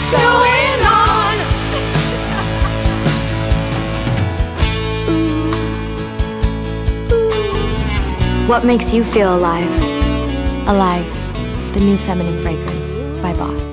what's going on. What makes you feel alive? Alive, the new feminine fragrance by Boss.